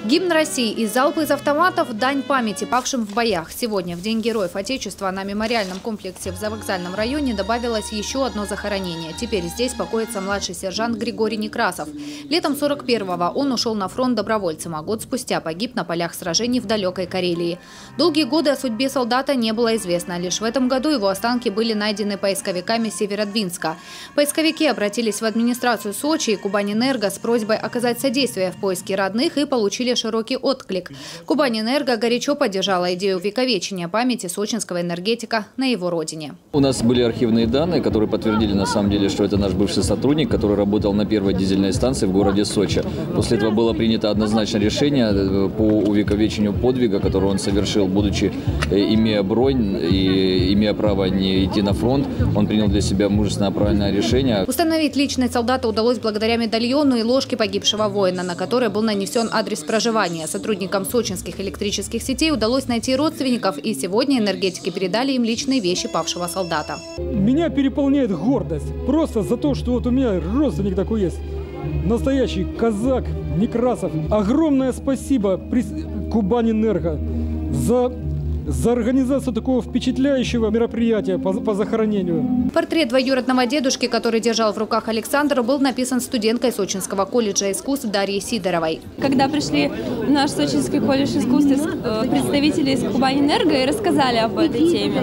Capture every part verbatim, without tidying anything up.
Гимн России и залпы из автоматов – дань памяти павшим в боях. Сегодня, в День Героев Отечества, на мемориальном комплексе в Завокзальном районе добавилось еще одно захоронение. Теперь здесь покоится младший сержант Григорий Некрасов. Летом сорок первого он ушел на фронт добровольцем, а год спустя погиб на полях сражений в далекой Карелии. Долгие годы о судьбе солдата не было известно. Лишь в этом году его останки были найдены поисковиками Северодвинска. Поисковики обратились в администрацию Сочи и Кубаньэнерго с просьбой оказать содействие в поиске родных и получили широкий отклик. Кубаньэнерго горячо поддержала идею увековечения памяти сочинского энергетика на его родине. У нас были архивные данные, которые подтвердили на самом деле, что это наш бывший сотрудник, который работал на первой дизельной станции в городе Сочи. После этого было принято однозначное решение по увековечению подвига, который он совершил, будучи, имея бронь и имея право не идти на фронт. Он принял для себя мужественное правильное решение. Установить личность солдата удалось благодаря медальону и ложке погибшего воина, на которой был нанесен адрес проживания. Сотрудникам сочинских электрических сетей удалось найти родственников, и сегодня энергетики передали им личные вещи павшего солдата. Меня переполняет гордость просто за то, что вот у меня родственник такой есть. Настоящий казак Некрасов. Огромное спасибо Кубаньэнерго за... за организацию такого впечатляющего мероприятия по, по захоронению. Портрет двоюродного дедушки, который держал в руках Александр, был написан студенткой Сочинского колледжа искусств Дарьей Сидоровой. Когда пришли в наш Сочинский колледж искусств представители из Кубаньэнерго и рассказали об этой теме,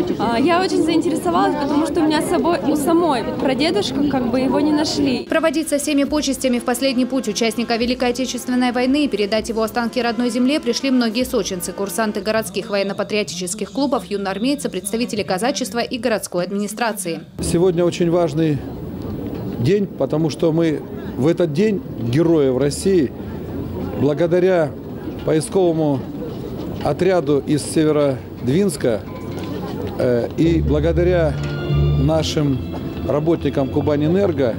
я очень заинтересовалась, потому что у меня с собой у самой прадедушка, как бы его не нашли. Проводить со всеми почестями в последний путь участника Великой Отечественной войны и передать его останки родной земле пришли многие сочинцы, курсанты городских военно-патриотических клубов, юноармейцы, представители казачества и городской администрации. Сегодня очень важный день, потому что мы в этот день героев России, благодаря поисковому отряду из Северодвинска э, и благодаря нашим работникам Кубаньэнерго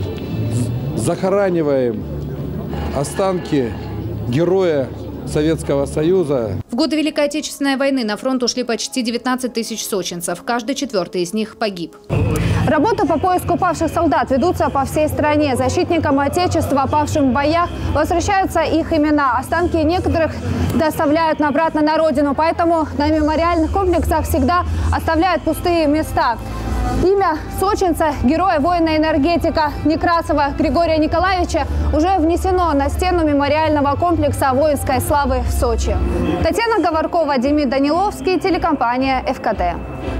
захораниваем останки героя Советского Союза. В годы Великой Отечественной войны на фронт ушли почти девятнадцать тысяч сочинцев. Каждый четвертый из них погиб. Работы по поиску павших солдат ведутся по всей стране. Защитникам Отечества, павшим в боях, возвращаются их имена. Останки некоторых доставляют обратно на родину. Поэтому на мемориальных комплексах всегда оставляют пустые места. Имя сочинца, героя воина-энергетика Некрасова Григория Николаевича уже внесено на стену мемориального комплекса воинской славы в Сочи. Татьяна Говоркова, Демид Даниловский, телекомпания эф ка тэ.